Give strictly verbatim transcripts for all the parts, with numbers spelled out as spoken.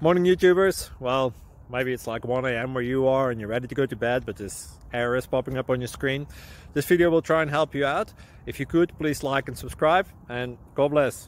Morning YouTubers. Well, maybe it's like one A M where you are and you're ready to go to bed, but this error is popping up on your screen. This video will try and help you out. If you could, please like and subscribe, and God bless.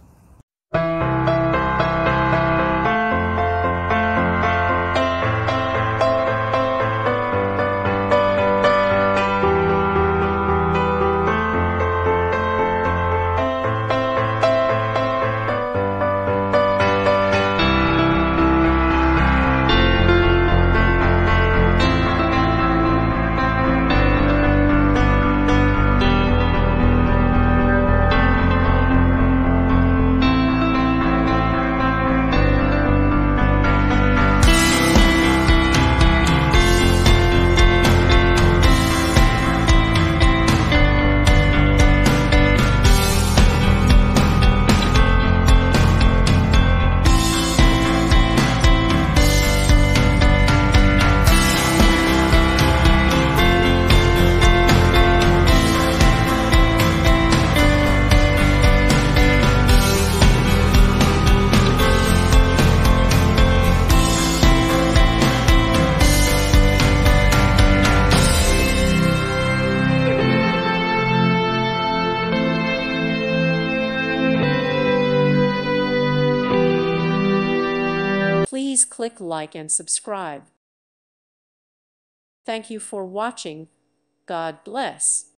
Please click like and subscribe. Thank you for watching. God bless.